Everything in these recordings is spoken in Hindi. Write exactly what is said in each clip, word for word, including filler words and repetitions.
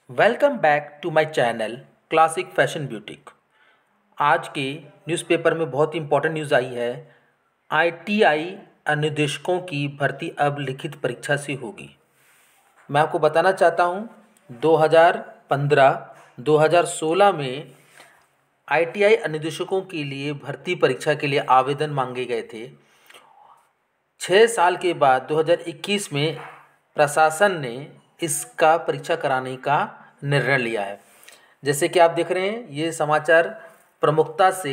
Welcome back to my channel classic fashion boutique. आज के न्यूज़पेपर में बहुत ही इम्पोर्टेंट न्यूज़ आई है। आईटीआई अनुदेशकों की भर्ती अब लिखित परीक्षा से होगी। मैं आपको बताना चाहता हूँ दो हज़ार पंद्रह दो हज़ार सोलह में आईटीआई अनुदेशकों के लिए भर्ती परीक्षा के लिए आवेदन मांगे गए थे। छः साल के बाद दो हज़ार इक्कीस में प्रशासन ने इसका परीक्षा कराने का निर्णय लिया है। जैसे कि आप देख रहे हैं, ये समाचार प्रमुखता से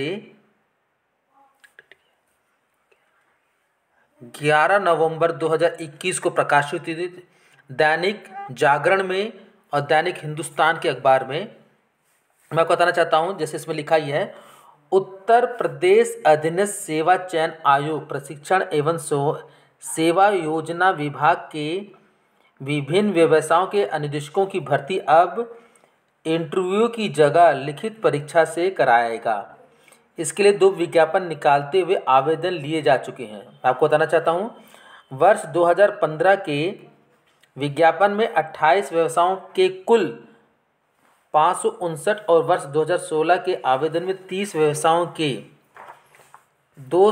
ग्यारह नवंबर दो हज़ार इक्कीस को प्रकाशित हुई थी दैनिक जागरण में और दैनिक हिंदुस्तान के अखबार में। मैं आपको बताना चाहता हूँ, जैसे इसमें लिखा ही है, उत्तर प्रदेश अधीनस्थ सेवा चयन आयोग प्रशिक्षण एवं सेवा योजना विभाग के विभिन्न व्यवसायों के अनुदेशकों की भर्ती अब इंटरव्यू की जगह लिखित परीक्षा से कराएगा। इसके लिए दो विज्ञापन निकालते हुए आवेदन लिए जा चुके हैं। मैं आपको बताना चाहता हूँ, वर्ष दो हज़ार पंद्रह के विज्ञापन में अट्ठाईस व्यवसायों के कुल पाँच सौ उनसठ और वर्ष दो हज़ार सोलह के आवेदन में तीस व्यवसायों के दो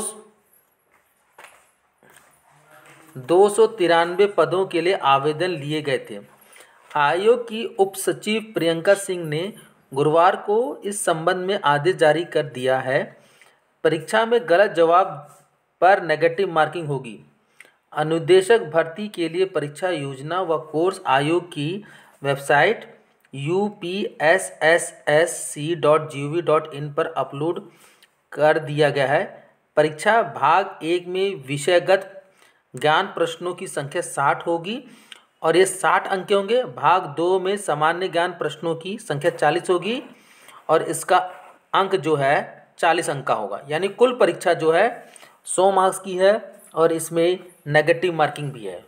दो सौ तिरानवे पदों के लिए आवेदन लिए गए थे। आयोग की उप सचिव प्रियंका सिंह ने गुरुवार को इस संबंध में आदेश जारी कर दिया है। परीक्षा में गलत जवाब पर नेगेटिव मार्किंग होगी। अनुदेशक भर्ती के लिए परीक्षा योजना व कोर्स आयोग की website U P S S S C dot G O V dot in पर अपलोड कर दिया गया है। परीक्षा भाग एक में विषयगत ज्ञान प्रश्नों की संख्या साठ होगी और ये साठ अंक के होंगे। भाग दो में सामान्य ज्ञान प्रश्नों की संख्या चालीस होगी और इसका अंक जो है चालीस अंक का होगा। यानी कुल परीक्षा जो है सौ मार्क्स की है और इसमें नेगेटिव मार्किंग भी है।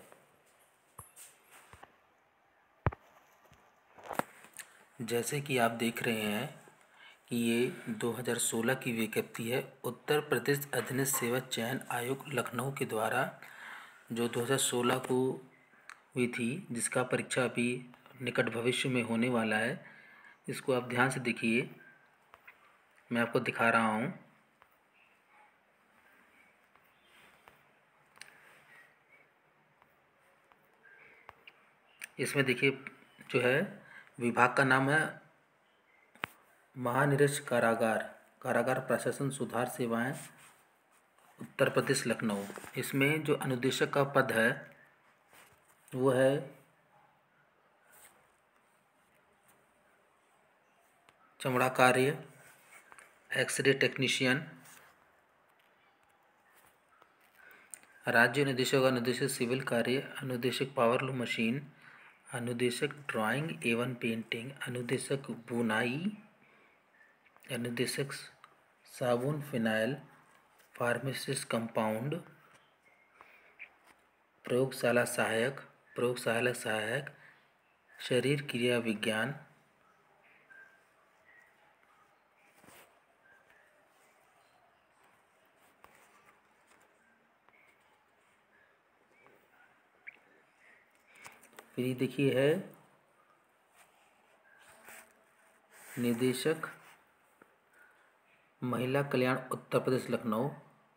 जैसे कि आप देख रहे हैं कि ये दो हज़ार सोलह की विज्ञप्ति है। उत्तर प्रदेश अधीनस्थ सेवा चयन आयोग लखनऊ के द्वारा जो दो हज़ार सोलह को हुई थी, जिसका परीक्षा अभी निकट भविष्य में होने वाला है। इसको आप ध्यान से देखिए, मैं आपको दिखा रहा हूँ। इसमें देखिए जो है विभाग का नाम है महानिरीक्षक कारागार कारागार प्रशासन सुधार सेवाएं उत्तर प्रदेश लखनऊ। इसमें जो अनुदेशक का पद है वो है चमड़ा कार्य, एक्सरे टेक्नीशियन, राज्य अनुदेशक, अनुदेशक सिविल कार्य, अनुदेशक पावर लूम मशीन, अनुदेशक ड्राइंग एवं पेंटिंग, अनुदेशक बुनाई, अनुदेशक साबुन फिनाइल, फार्मासिस्ट कंपाउंड, प्रयोगशाला सहायक, प्रयोगशाला सहायक, शरीर क्रिया विज्ञान, फिर देखिए है निदेशक महिला कल्याण Uttar Pradesh Lucknow,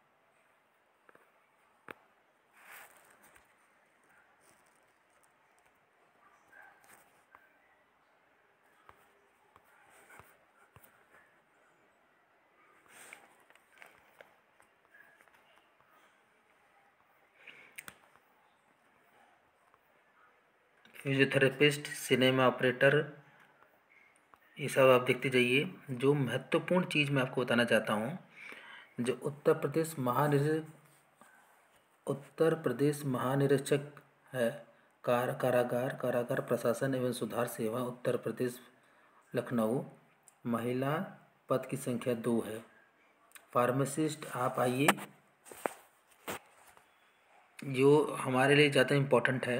physiotherapist, cinema operator, ये सब आप देखते जाइए। जो महत्वपूर्ण चीज़ मैं आपको बताना चाहता हूँ, जो उत्तर प्रदेश महानिरीक्षक उत्तर प्रदेश महानिरीक्षक है कार कारागार कारागार प्रशासन एवं सुधार सेवा उत्तर प्रदेश लखनऊ, महिला पद की संख्या दो है। फार्मासिस्ट आप आइए, जो हमारे लिए ज़्यादा इम्पोर्टेंट है।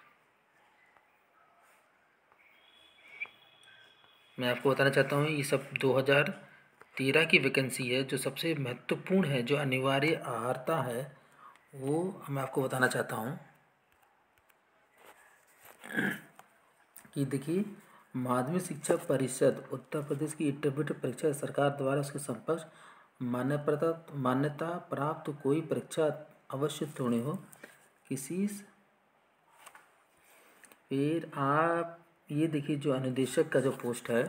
मैं आपको बताना चाहता हूँ, ये सब दो हज़ार तेरह की वैकेंसी है। जो सबसे महत्वपूर्ण है, जो अनिवार्य अर्हता है, वो मैं आपको बताना चाहता हूँ कि देखिए माध्यमिक शिक्षा परिषद उत्तर प्रदेश की इंटरमीडिएट परीक्षा सरकार द्वारा उसके समकक्ष मान्यता मान्यता प्राप्त कोई परीक्षा अवश्य उत्तीर्ण हो किसी। फिर आप ये देखिए जो अनुदेशक का जो पोस्ट है,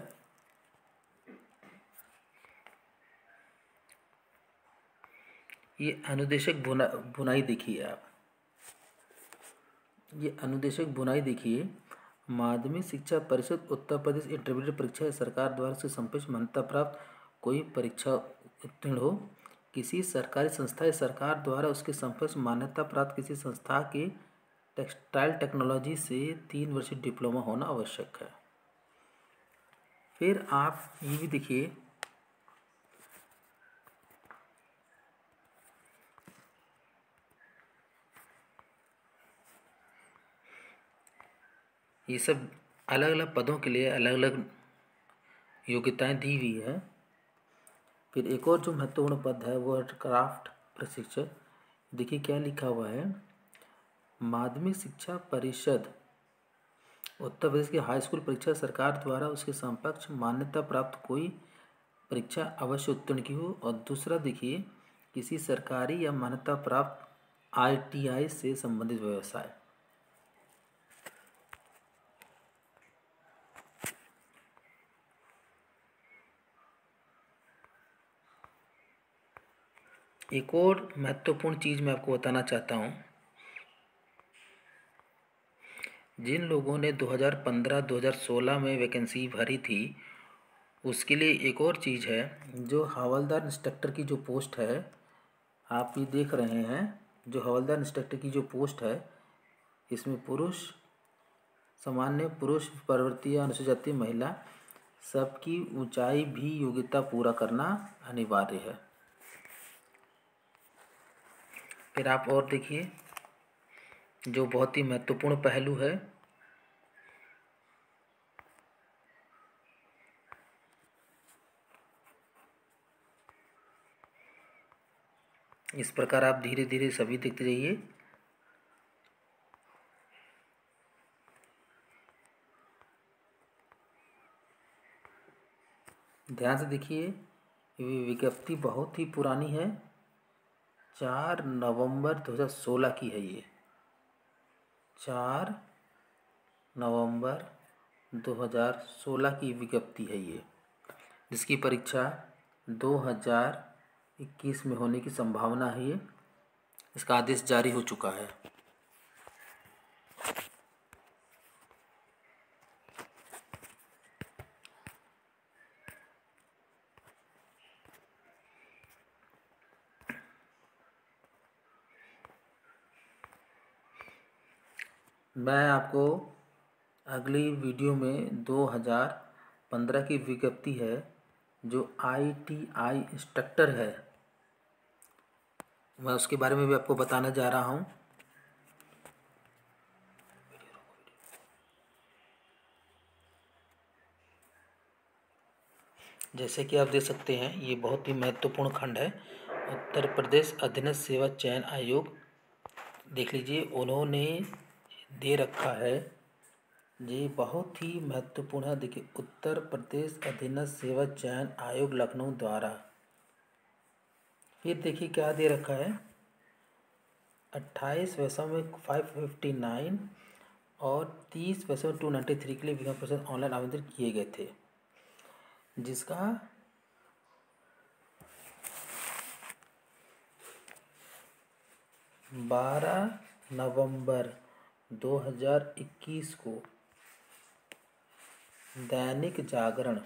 ये अनुदेशक बुना बुनाई देखिए आप, ये अनुदेशक बुनाई देखिए। माध्यमिक शिक्षा परिषद उत्तर प्रदेश इंटरमीडिएट परीक्षा सरकार द्वारा से संपन्न मान्यता प्राप्त कोई परीक्षा उत्तीर्ण हो किसी सरकारी संस्था या सरकार द्वारा उसके संपन्न मान्यता प्राप्त किसी संस्था के टेक्सटाइल टेक्नोलॉजी से तीन वर्षीय डिप्लोमा होना आवश्यक है। फिर आप ये भी देखिए ये सब अलग अलग पदों के लिए अलग अलग योग्यताएं दी हुई है। फिर एक और जो महत्वपूर्ण पद है वो है क्राफ्ट प्रशिक्षक। देखिए क्या लिखा हुआ है, माध्यमिक शिक्षा परिषद उत्तर प्रदेश की हाई स्कूल परीक्षा सरकार द्वारा उसके समकक्ष मान्यता प्राप्त कोई परीक्षा अवश्य उत्तीर्ण की हो। और दूसरा देखिए किसी सरकारी या मान्यता प्राप्त आई टी आई से संबंधित व्यवसाय। एक और महत्वपूर्ण चीज़ मैं आपको बताना चाहता हूँ, जिन लोगों ने दो हज़ार पंद्रह दो हज़ार सोलह में वैकेंसी भरी थी उसके लिए एक और चीज़ है, जो हवलदार इंस्ट्रक्टर की जो पोस्ट है आप ये देख रहे हैं, जो हवलदार इंस्ट्रक्टर की जो पोस्ट है इसमें पुरुष सामान्य पुरुष प्रवृत्ति या अनुसूचित जाति महिला सबकी ऊंचाई भी योग्यता पूरा करना अनिवार्य है। फिर आप और देखिए जो बहुत ही महत्वपूर्ण पहलू है, इस प्रकार आप धीरे धीरे सभी देखते जाइए। ध्यान से देखिए, ये विज्ञप्ति बहुत ही पुरानी है, चार नवंबर दो हज़ार सोलह की है। ये चार नवंबर दो हज़ार सोलह की विज्ञप्ति है ये, जिसकी परीक्षा दो हज़ार इक्कीस में होने की संभावना है। ये इसका आदेश जारी हो चुका है। मैं आपको अगली वीडियो में दो हज़ार पंद्रह की विज्ञप्ति है जो आई टी आई इंस्ट्रक्टर है, मैं उसके बारे में भी आपको बताने जा रहा हूँ। जैसे कि आप देख सकते हैं ये बहुत ही महत्वपूर्ण खंड है, उत्तर प्रदेश अधीनस्थ सेवा चयन आयोग। देख लीजिए उन्होंने दे रखा है, ये बहुत ही महत्वपूर्ण है। देखिए उत्तर प्रदेश अधीनस्थ सेवा चयन आयोग लखनऊ द्वारा। फिर देखिए क्या दे रखा है, अट्ठाईस वैसों में फाइव फिफ्टी नाइन और तीस वैसों में टू नाइन्टी थ्री के लिए विज्ञान परिषद ऑनलाइन आवेदन किए गए थे, जिसका बारह नवंबर दो हज़ार इक्कीस को दैनिक जागरण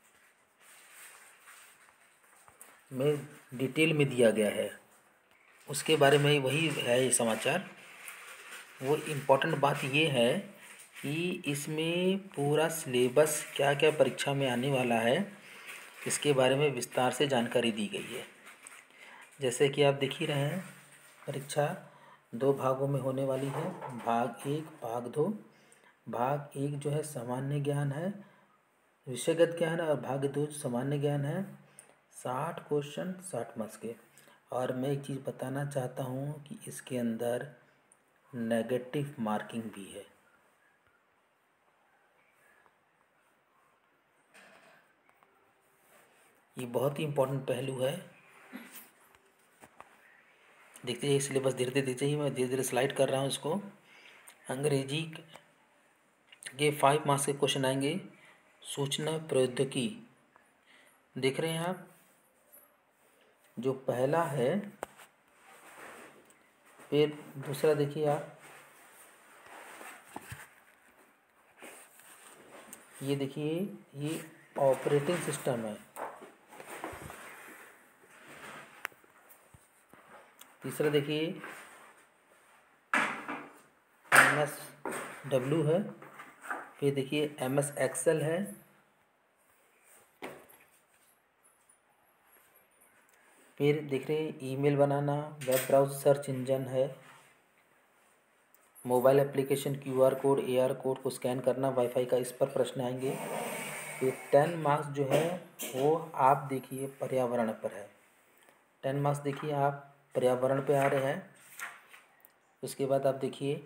में डिटेल में दिया गया है। उसके बारे में वही है ये समाचार। वो इम्पोर्टेंट बात ये है कि इसमें पूरा सिलेबस क्या क्या परीक्षा में आने वाला है इसके बारे में विस्तार से जानकारी दी गई है। जैसे कि आप देख ही रहे हैं, परीक्षा दो भागों में होने वाली है, भाग एक भाग दो। भाग एक जो है सामान्य ज्ञान है, विषयगत ज्ञान है, और भाग दो सामान्य ज्ञान है, साठ क्वेश्चन साठ मार्क्स के। और मैं एक चीज़ बताना चाहता हूँ कि इसके अंदर नेगेटिव मार्किंग भी है। ये बहुत ही इम्पोर्टेंट पहलू है। देखते जाइए सिलेबस, धीरे धीरे देखते जाइए, मैं धीरे धीरे स्लाइड कर रहा हूँ इसको। अंग्रेजी के फाइव मार्क्स के क्वेश्चन आएंगे। सूचना प्रौद्योगिकी देख रहे हैं आप, जो पहला है। फिर दूसरा देखिए आप, ये देखिए, ये ऑपरेटिंग सिस्टम है। तीसरा देखिए एम एस डब्ल्यू है। फिर देखिए एम एस एक्सेल है। फिर देख रहे हैं ईमेल बनाना, वेब ब्राउज़र सर्च इंजन है। Mobile application, Q R code, A R code को स्कैन करना, वाईफाई का, इस पर प्रश्न आएंगे। फिर टेन मार्क्स जो है वो आप देखिए पर्यावरण पर है। टेन मार्क्स देखिए आप पर्यावरण पे आ रहे हैं। उसके बाद आप देखिए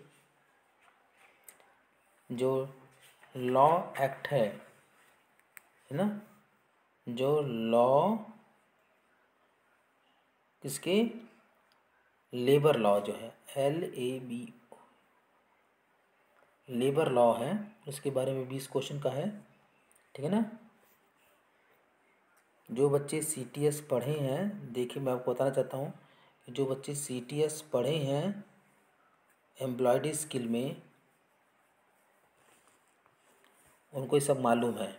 जो लॉ एक्ट है है ना, जो लॉ किसके, लेबर लॉ जो है, L A B labour law है, उसके बारे में बीस क्वेश्चन का है। ठीक है ना। जो बच्चे सी टी एस पढ़े हैं, देखिए मैं आपको बताना चाहता हूँ कि जो बच्चे सी टी एस पढ़े हैं एम्प्लॉयड स्किल में, उनको ये सब मालूम है।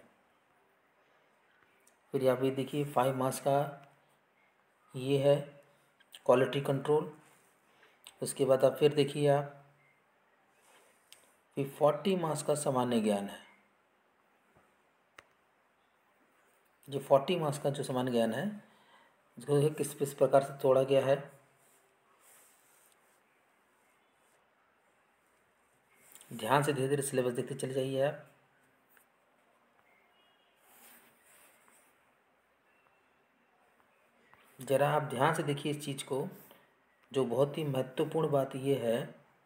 फिर यहाँ पे देखिए फाइव मार्क्स का ये है क्वालिटी कंट्रोल। उसके बाद आप फिर देखिए आप, फिर फोर्टी मार्क्स का सामान्य ज्ञान है। जो फोर्टी मार्क्स का जो सामान्य ज्ञान है, इसको किस किस प्रकार से तोड़ा गया है। ध्यान से धीरे धीरे सिलेबस देखते चले जाइए आप। जरा आप ध्यान से देखिए इस चीज़ को। जो बहुत ही महत्वपूर्ण बात ये है,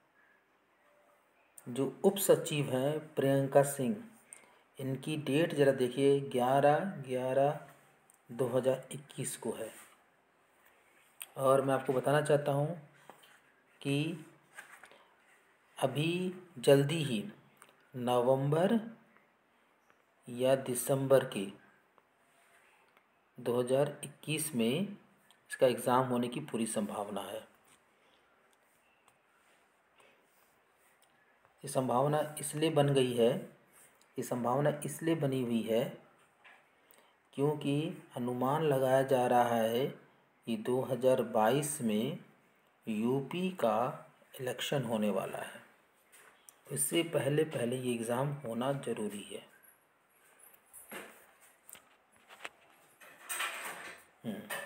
जो उप सचिव हैं प्रियंका सिंह, इनकी डेट ज़रा देखिए, ग्यारह ग्यारह दो हज़ार इक्कीस को है। और मैं आपको बताना चाहता हूँ कि अभी जल्दी ही नवंबर या दिसंबर के दो हज़ार इक्कीस में इसका एग्ज़ाम होने की पूरी संभावना है। ये संभावना इसलिए बन गई है, ये संभावना इसलिए बनी हुई है क्योंकि अनुमान लगाया जा रहा है कि दो हज़ार बाईस में यूपी का इलेक्शन होने वाला है। इससे पहले पहले ये एग्ज़ाम होना ज़रूरी है।